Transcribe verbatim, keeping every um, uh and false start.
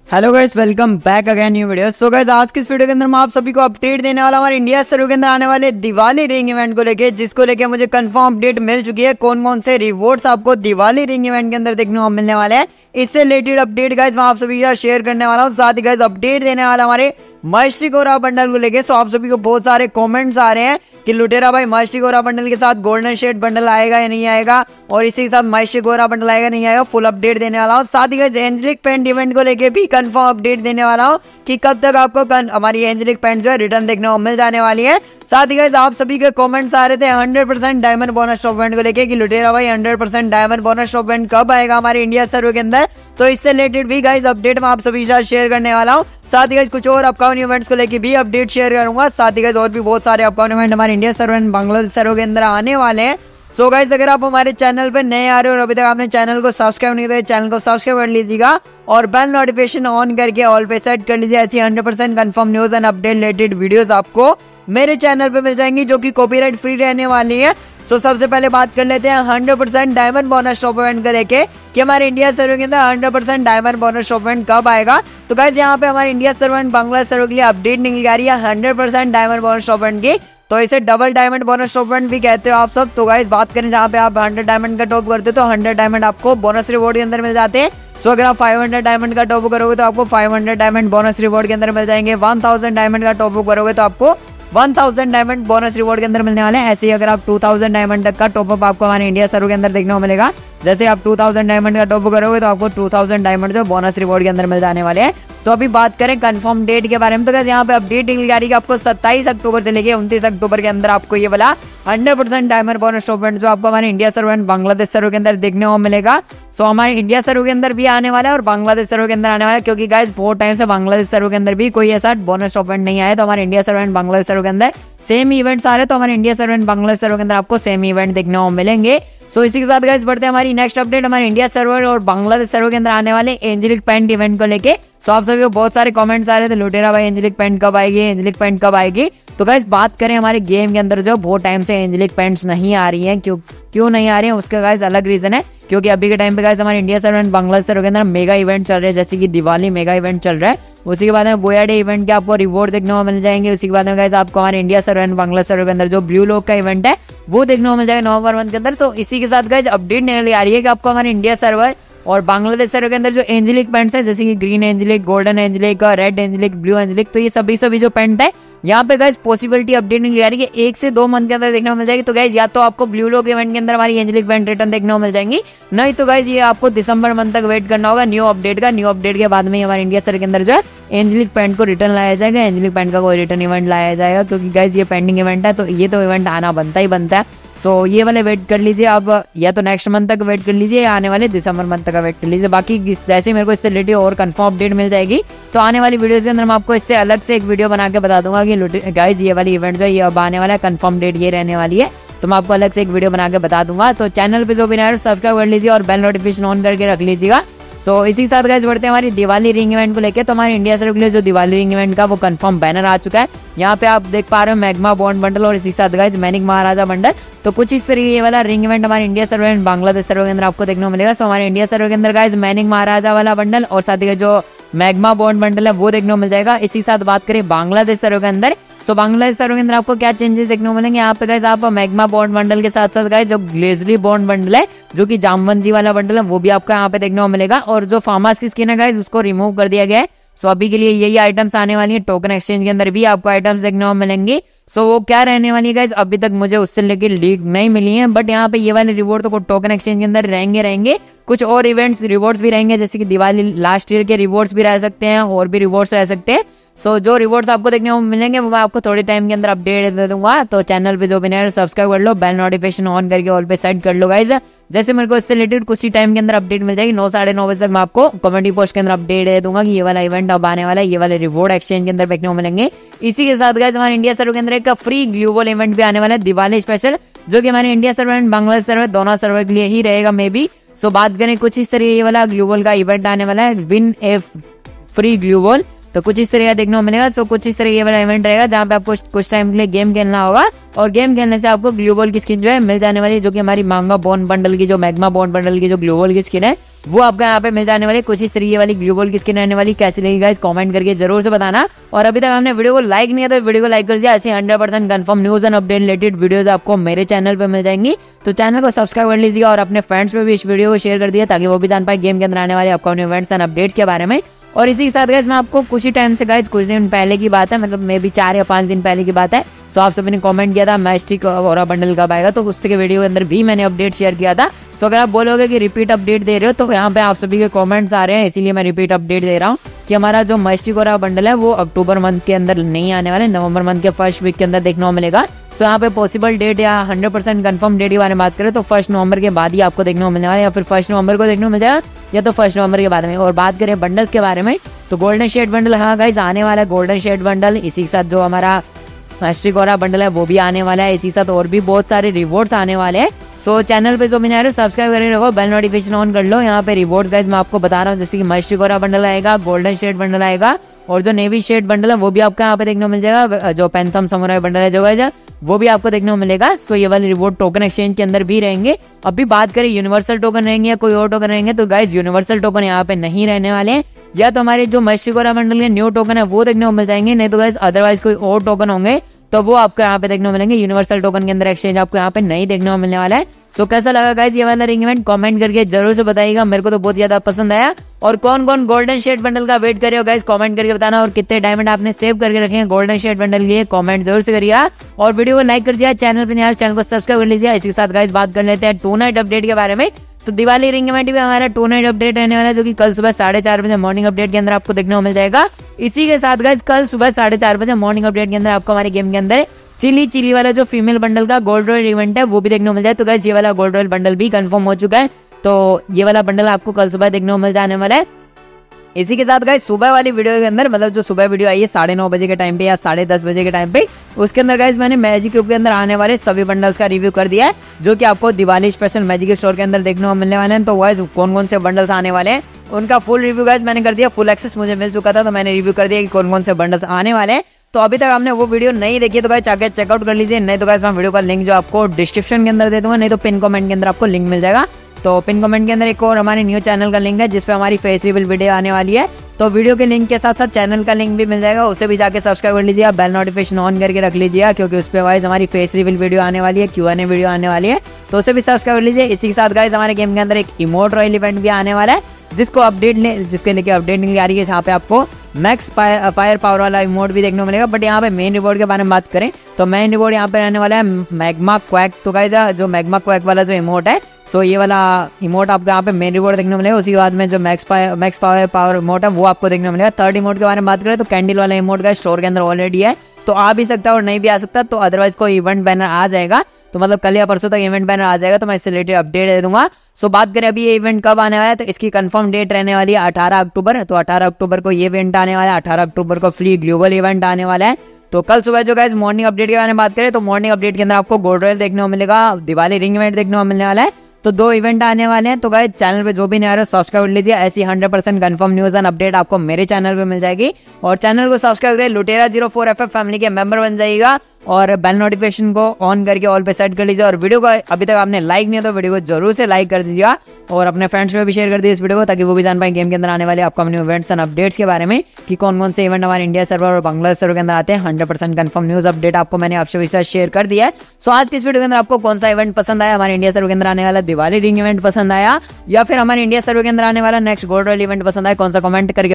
Hello guys, welcome back again new video. So guys, आज की इस वीडियो के अंदर मैं आप सभी को अपडेट देने वाला हूं हमारे इंडिया सर्वर के अंदर आने वाले दिवाली रिंग इवेंट को लेके, जिसको लेके मुझे कंफर्म अपडेट मिल चुकी है। कौन कौन से रिवॉर्ड्स आपको दिवाली रिंग इवेंट के अंदर देखने को मिलने वाले हैं, इससे रिलेटेड अपडेट गाइस मैं आप सभी के साथ शेयर करने वाला हूँ। साथ ही गाइस अपडेट देने वाला हमारे मस्टी गोरा बंडल को लेके। सो आप सभी को बहुत सारे कमेंट्स आ रहे हैं कि लुटेरा भाई मस्टी गोरा बंडल के साथ गोल्डन शेड बंडल आएगा या नहीं आएगा, और इसी के साथ मस्टी गोरा बंडल आएगा नहीं आएगा। फुल अपडेट देने वाला हूँ। साथ ही गाइस एंजेलिक पेंट इवेंट को लेके भी कंफर्म अपडेट देने वाला हूँ कि कब तक आपको हमारी एंजेलिक पेंट जो है रिटर्न देखने को मिल जाने वाली है। साथ ही गाइस आप सभी के कमेंट्स आ रहे थे hundred percent diamond bonus top event को लेके कि लुटेरा भाई hundred percent diamond bonus top event कब आएगा हमारे इंडिया सर्वर के अंदर। तो इससे रिलेटेड भी गाइस अपडेट मैं आप सभी के साथ शेयर करने वाला हूँ। साथ ही गाइस कुछ और अपकमिंग इवेंट्स को लेके भी अपडेट शेयर करूंगा। साथ ही गाइस और भी बहुत सारे अपकमिंग इवेंट हमारे India server and Bangladesh server के अंदर आने वाले हैं। सो so गाइस, अगर आप हमारे चैनल पे नए आ रहे हो और अभी तक आपने चैनल को सब्सक्राइब नहीं किया, चैनल को सब्सक्राइब कर लीजिएगा और बेल नोटिफिकेशन ऑन करके ऑल पे सेट कर लीजिए। ऐसी hundred percent confirm news and update related videos आपको मेरे चैनल पे मिल जाएंगी, जो कि कॉपीराइट फ्री रहने वाली है। सो so, सबसे पहले बात कर लेते हैं hundred percent diamond bonus top event को लेके कि हमारे इंडिया सर्वर के अंदर hundred percent diamond bonus top event कब आएगा। तो गाइस, यहाँ पे हमारे India server and Bangladesh server के लिए अपडेट निकल आ रही है hundred percent diamond bonus top event की। तो इसे double diamond bonus top event भी कहते हो आप सब। तो गाइस बात करें जहाँ पे आप हंड्रेड डायमंड का टॉप करते हो तो हंड्रेड डायमंड आपको बोनस रिवॉर्ड के अंदर मिल जाते हैं। सो अगर आप फाइव हंड्रेड डायमंड का टॉप करोगे तो आपको five hundred diamond bonus reward के अंदर मिल जाएंगे। वन थाउजेंड डायमंड का टॉप करोगे तो आपको one thousand diamond bonus reward के अंदर मिलने वाले हैं। ऐसे ही अगर आप टू थाउजेंड डायमंड तक का टॉपअप आपको हमारे इंडिया सर्वर के अंदर देखने को मिलेगा। जैसे आप टू थाउजेंड डायमंड का टॉप करोगे तो आपको टू थाउजेंड डायमंड जो बोनस रिवॉर्ड के अंदर मिल जाने वाले हैं। तो अभी बात करें कंफर्म डेट के बारे में, तो यहाँ पे अपडेट निकल आ रही है आपको सत्ताईस अक्टूबर से लेके उनतीस अक्टूबर के अंदर आपको ये वाला hundred percent diamond bonus top event जो आपको हमारे India server and Bangladesh server के अंदर देखने को मिलेगा। सो हमारे इंडिया सर्वर के अंदर भी आने वाला है और बांग्लादेश सर्वर के अंदर आने वाला है, क्योंकि गाइस बहुत टाइम से बांग्लादेश सर्वर के अंदर भी कोई ऐसा बोनस टॉप इवेंट नहीं आया। तो हमारे India server and Bangladesh server के अंदर सेम इवेंट्स आ रहे हैं। तो हमारे India server and Bangladesh server के अंदर आपको सेम इवेंट देखने को मिलेंगे। सो so, इसी के साथ गाइस बढ़ते हैं हमारी नेक्स्ट अपडेट हमारे इंडिया सर्वर और बांग्लादेश सर्वर के अंदर आने वाले एंजेलिक पेंट इवेंट को लेके। सो so, आप सभी को बहुत सारे कमेंट्स आ रहे थे लुटेरा भाई एंजेलिक पेंट कब आएगी, एंजेलिक पेंट कब आएगी। तो गाइस बात करें हमारे गेम के अंदर जो बहुत टाइम से एंजेलिक पेंट्स नहीं आ रही हैं, क्यों क्यों नहीं आ रही हैं उसका गाइस अलग रीजन है, क्योंकि अभी के टाइम पे गाइस हमारे India server and Bangladesh server के अंदर मेगा इवेंट चल रहे हैं, जैसे कि दिवाली मेगा इवेंट चल रहा है। उसी के बाद में बोया डे इवेंट के आपको रिवॉर्ड देखने को मिल जाएंगे। उसी के बाद में गाइस आपको हमारे India server and Bangladesh server के अंदर जो ब्लू लॉक का इवेंट है वो देखने को मिल जाएगा नवंबर मंथ के अंदर। तो इसी के साथ गाइस अपडेट निकल आ रही है कि आपको हमारे इंडिया सर्वर और बांग्लादेश सर्वर के अंदर जो एंजेलिक पेंट्स है, जैसे कि green angelic, golden angelic, red angelic, blue angelic, तो ये सभी सभी जो पेंट है यहाँ पे गाइस पॉसिबिलिटी अपडेट निकल आ रही है कि एक से दो मंथ के अंदर देखने को मिल जाएगी। तो गाइस या तो आपको ब्लू लॉक इवेंट के अंदर हमारी एंजेलिक पेंट रिटर्न देखने को मिल जाएंगी, नहीं तो गाइस ये आपको दिसंबर मंथ तक वेट करना होगा न्यू अपडेट का। न्यू अपडेट के बाद में हमारे इंडिया सर्वर के अंदर जो है एंजेलिक पेंट को रिटर्न लाया जाएगा, एंजेलिक पेंट का कोई रिटर्न इवेंट लाया जाएगा, क्योंकि गाइस ये पेंडिंग इवेंट है तो ये तो इवेंट आना बनता ही बनता है। सो so, ये वाले वेट कर लीजिए आप, या तो नेक्स्ट मंथ तक वेट कर लीजिए या आने वाले दिसंबर मंथ तक का वेट कर लीजिए। बाकी जैसे मेरे को इससे रिलेटेड और कंफर्म अपडेट मिल जाएगी तो आने वाली वीडियोस के अंदर मैं आपको इससे अलग से एक वीडियो बना के बता दूंगा कि गाइस ये वाली इवेंट जो है ये अब आने वाला है, कंफर्म डेट ये रहने वाली है, तो मैं आपको अलग से एक वीडियो बना के बता दूंगा। तो चैनल पे जो भी नया है सब्सक्राइब कर लीजिए और बेल नोटिफिकेशन ऑन करके रख लीजिएगा। सो so, इसी के साथ गाइस बढ़ते हैं हमारी दिवाली रिंग इवेंट को लेके। तो हमारे इंडिया सर्वर के लिए जो दिवाली रिंग इवेंट का वो कंफर्म बैनर आ चुका है। यहाँ पे आप देख पा रहे हो मैग्मा बॉन्ड बंडल और इसी के साथ गाइस मैनिक महाराजा बंडल। तो कुछ इस तरीके ये वाला रिंग इवेंट हमारे India server and Bangladesh server के अंदर आपको देखने को मिलेगा। सो हमारे इंडिया सर्वर के अंदर गाइस मैनिक महाराजा वाला बंडल और साथ ही जो मैग्मा बॉन्ड बंडल है वो देखने को मिल जाएगा। इसी के साथ बात करें बांग्लादेश सर्वर के अंदर, सो बांग्लादेश सर्वर के अंदर आपको क्या चेंजेस देखने को मिलेंगे। यहाँ पे गाइस आप मैग्मा बॉन्ड बंडल के साथ साथ गाइस जो ग्लेजली बॉन्ड बंडल है, जो कि जामवंजी वाला बंडल है, वो भी आपको यहाँ पे देखने को मिलेगा। और जो फार्मास की स्किन है गाइस उसको रिमूव कर दिया गया है। सो अभी के लिए यही आइटम्स आने वाली है। टोकन एक्सचेंज के अंदर भी आपको आइटम्स देखने को मिलेंगे। सो वो क्या रहने वाली है गाइस अभी तक मुझे उससे लेके लीक नहीं मिली है, बट यहाँ पे ये वाले रिवॉर्ड तो टोकन एक्सचेंज के अंदर रहेंगे रहेंगे कुछ और इवेंट्स रिवॉर्ड्स भी रहेंगे, जैसे कि दिवाली लास्ट ईयर के रिवॉर्ड्स भी रह सकते हैं और भी रिवॉर्ड्स रह सकते हैं। सो so, जो रिवॉर्ड्स आपको देखने को मिलेंगे वो मैं आपको थोड़ी टाइम के अंदर अपडेट दे दूंगा। तो चैनल पे जो भी नया सब्सक्राइब कर लो, बेल नोटिफिकेशन ऑन करके ऑल पे सेट कर लो गाइज। जैसे मेरे को इससे रिलेटेड कुछ ही टाइम के अंदर अपडेट मिल जाएगी, नौ साढ़े नौ बजे तक मैं आपको कमेंटी पोस्ट के अंदर अपडेट दे दूंगा कि ये वाला इवेंट अब आने वाला है, ये वाले रिवॉर्ड एक्सचेंज के अंदर देखने को मिलेंगे। इसी के साथ गाइज हमारे इंडिया सर्वर के अंदर एक फ्री ग्लोबल इवेंट भी आने वाला है दिवाली स्पेशल, जो कि हमारे India server and Bangladesh server दोनों सर्वर के लिए ही रहेगा मे बी। सो बात करें कुछ इस तरीके वाला ग्लोबल का इवेंट आने वाला है, विन ए फ्री ग्लोबल तो कुछ इस तरह का देखने को मिलेगा। सो कुछ इस तरह ये वाला इवेंट रहेगा जहाँ पे आपको कुछ टाइम के लिए गेम खेलना होगा और गेम खेलने से आपको ग्लूबॉल की स्किन जो है मिल जाने वाली है, जो कि हमारी मांगा बॉन्ड बंडल की जो मैग्मा बॉन्ड बंडल की जो ग्लूबॉल की स्किन है वो आपको यहाँ पे मिल जाने वाली। कुछ इस तरीके वाली ग्लूबॉल की स्किन रहने वाली। कैसी लगी गाइस कमेंट करके जरूर से बताना। और अभी तक हमने वीडियो को लाइक नहीं किया तो वीडियो को लाइक कर दिया। ऐसे hundred percent confirm news and update related videos आपको मेरे चैनल पे मिल जाएंगी, तो चैनल को सब्सक्राइब कर लीजिएगा और अपने फ्रेंड्स में भी इस वीडियो को शेयर कर दिया ताकि वो भी जान पाए गेम के अंदर आने वाले अपकमिंग इवेंट्स एंड अपडेट्स के बारे में। और इसी के साथ गाइस मैं आपको कुछ ही टाइम से गाइस कुछ दिन पहले की बात है, मतलब मे बी चार या पाँच दिन पहले की बात है, सो आप सभी ने कमेंट किया था मैस्टिक और बंडल कब आएगा, तो उसके वीडियो के अंदर भी मैंने अपडेट शेयर किया था। सो अगर आप बोलोगे कि रिपीट अपडेट दे रहे हो तो यहाँ पे आप सभी के कमेंट्स आ रहे हैं, इसीलिए मैं रिपीट अपडेट दे रहा हूँ कि हमारा जो मैस्टिक और बंडल है वो अक्टूबर मंथ के अंदर नहीं आने वाले, नवंबर मंथ के फर्स्ट वीक के अंदर देखने को मिलेगा। सो यहाँ पे पॉसिबल डेट या हंड्रेड परसेंट कन्फर्म डेट के बारे में बात करें तो फर्स्ट नवंबर के बाद ही आपको देखने को मिलने वाला है, या फिर फर्स्ट नवंबर को देखने को मिल जाएगा या तो फर्स्ट नवंबर के बाद में। और बात करें बंडल्स के बारे में तो गोल्डन शेड बंडल, हाँ गाइस आने वाला है गोल्डन शेड बंडल। इसी के साथ जो हमारा मैस्टिक और बंडल है वो भी आने वाला है। इसी के साथ और भी बहुत सारे रिवॉर्ड्स आने वाले हैं। सो चैनल पे जो मैंने आ रहे हो सब्सक्राइब करके रखो, बेल नोटिफिकेशन ऑन कर लो। यहाँ पे रिवॉर्ड्स गाइस मैं आपको बता रहा हूँ, जैसे कि मैस्टिक और बंडल आएगा, गोल्डन शेड बंडल आएगा और जो नेवी शेड बंडल है वो भी आपको यहाँ पे देखने को मिल जाएगा। जो पैंथम समुराई बंडल है जो गाइस वो भी आपको देखने को मिलेगा। सो ये वाले रिवॉर्ड टोकन एक्सचेंज के अंदर भी रहेंगे। अभी बात करें यूनिवर्सल टोकन रहेंगे या कोई और टोकन रहेंगे तो गाइस यूनिवर्सल टोकन यहाँ पे नहीं रहने वाले हैं, या तो हमारे जो मैस्टिक और बंडल के न्यू टोकन है वो देखने को मिल जाएंगे, नहीं तो गाइस अदरवाइज कोई और टोकन होंगे तो वो आपको यहाँ पे देखने को मिलेंगे। यूनिवर्सल टोकन के अंदर एक्सचेंज आपको यहाँ पे नहीं देखने को मिलने वाला है। सो कैसा लगा गाइस ये वाला रिंग इवेंट कमेंट करके जरूर से बताइएगा, मेरे को तो बहुत ज्यादा पसंद आया। और कौन कौन गोल्डन शेड बंडल का वेट कर रहे हो गाइस कमेंट करके बताना, और कितने डायमंड आपने सेव करके रखे हैं गोल्डन शेड बंडल के लिए कमेंट जरूर से करिएगा। और वीडियो को लाइक कर दिया, चैनल पर नहीं चैनल को सब्सक्राइब कर लीजिए। इसी के साथ गाइस बात कर लेते हैं टू नाइट अपडेट के बारे में। तो दिवाली रिंग इवेंट भी हमारा टू नाइट अपडेट रहने वाला है, जो कि कल सुबह साढ़े चार बजे मॉर्निंग अपडेट के अंदर आपको देखने को मिल जाएगा। इसी के साथ गाइस कल सुबह साढ़े चार बजे मॉर्निंग अपडेट के अंदर आपको हमारे गेम के अंदर चिली चिली वाला जो फीमेल बंडल का गोल्ड रॉयल इवेंट है वो भी देखने को मिल जाए। तो गाइस ये वाला गोल्ड रॉयल बंडल भी कंफर्म हो चुका है, तो ये वाला बंडल आपको कल सुबह देखने को मिल जाने वाला है। इसी के साथ गाइस सुबह वाली वीडियो के अंदर, मतलब जो सुबह वीडियो आई है साढ़े नौ बजे के टाइम पे या साढ़े दस बजे के टाइम पे, उसके अंदर गाइस मैंने मैजिक क्यूब के अंदर आने वाले सभी बंडल्स का रिव्यू कर दिया है, जो कि आपको दिवाली स्पेशल मैजिक स्टोर के अंदर देखने को मिलने वाले हैं। तो गाइस कौन कौन से बंडल्स आने वाले हैं उनका फुल रिव्यू गाइस मैंने कर दिया, फुल एक्सेस मुझे मिल चुका था तो मैंने रिव्यू कर दिया कि कौन कौन से बंडल्स आने वाले हैं। तो अभी तक आपने वो वीडियो नहीं देखी तो गाइस जाके चेकआउट कर लीजिए, नहीं तो गाइस मैं वीडियो का लिंक जो आपको डिस्क्रिप्शन के अंदर दे दूंगा, नहीं तो पिन कमेंट के अंदर आपको लिंक मिल जाएगा। तो पिन कमेंट के अंदर एक और हमारे न्यू चैनल का लिंक है जिसपे हमारी फेस रिवील वीडियो आने वाली है, तो वीडियो के लिंक के साथ साथ चैनल का लिंक भी मिल जाएगा, उसे भी जाके सब्सक्राइब कर लीजिए, बेल नोटिफिकेशन ऑन करके रख लीजिए क्योंकि उस पर वाइज हमारी फेस रिवील वीडियो आने वाली है, क्यू एन ए वीडियो आने वाली है, तो उसे भी सब्सक्राइब कर लीजिए। इसी के साथ गाइस हमारे गेम के अंदर एक इमोट रॉयल इवेंट भी आने वाला है, जिसको अपडेट ले जिसके लेके अपडेट नहीं आ रही है, यहाँ पे आपको मैक्स फायर पावर वाला इमोट भी देखने को मिलेगा। बट यहाँ पे मेन रिवॉर्ड के बारे में बात करें तो मेन रिवॉर्ड यहाँ पे रहने वाला है मैग्मा क्वैक। तो गाइस जो मैग्मा क्वैक वाला जो इमोट है, सो ये वाला इमोट आपको यहाँ पे मेन रिवॉर्ड देखने को मिलेगा। उसी के बाद में जो max max power power emote है वो आपको देखने को मिलेगा। थर्ड इमोट के बारे में बात करें तो कैंडल वाला इमोट का स्टोर के अंदर ऑलरेडी है, तो आ भी सकता है और नहीं भी आ सकता, तो अदरवाइज कोई इवेंट बैनर आ जाएगा, तो मतलब कल या परसों तक इवेंट बैनर आ जाएगा तो मैं इससे रिलेटेड अपडेट दे दूंगा। सो बात करें अभी ये इवेंट कब आने वाला है तो इसकी कंफर्म डेट रहने वाली है अठारह अक्टूबर। तो अठारह अक्टूबर को ये इवेंट आने वाला है, अठारह अक्टूबर को फ्री ग्लोबल इवेंट आने वाला है। तो कल सुबह जो गाइस मॉर्निंग अपडेट के बारे में बात करें तो मॉर्निंग अपडेट के अंदर आपको गोल्ड रॉयल देखने को मिलेगा, दिवाली रिंग इवेंट देखने को मिलने वाला है, तो दो इवेंट आने वाले हैं। तो गाइस चैनल पे जो भी नहीं आ रहा है सब्सक्राइब कर लीजिए, ऐसी hundred percent confirm news and update आपको मेरे चैनल पे मिल जाएगी। और चैनल को सब्सक्राइब करें, Lutera zero four F F family के मेंबर बन जाइएगा और बेल नोटिफिकेशन को ऑन करके ऑल पे सेट कर लीजिए। और वीडियो को अभी तक आपने लाइक नहीं तो वीडियो को जरूर से लाइक कर दीजिएगा और अपने फ्रेंड्स में भी शेयर कर दीजिए इस वीडियो को, ताकि वो भी जान पाए गेम के अंदर आने वाले अपकमिंग इवेंट्स एंड अपडेट्स के बारे में कि कौन कौन से इवेंट हमारे इंडिया सर्वर और बांग्लादेश सर्वर के अंदर आते हैं। Hundred percent confirm news update आपको मैंने आपसे विशेष शेयर कर दिया है। सो आज की इस वीडियो के अंदर आपको कौन सा इवेंट पसंद आया, हमारे इंडिया सर्वर के अंदर आने वाला दिवाली रिंग इवेंट पसंद आया या फिर हमारे इंडिया सर्वर के अंदर आने वाला नेक्स्ट गोल्ड रॉयल इवेंट पसंद आया, कौन सा कमेंट करके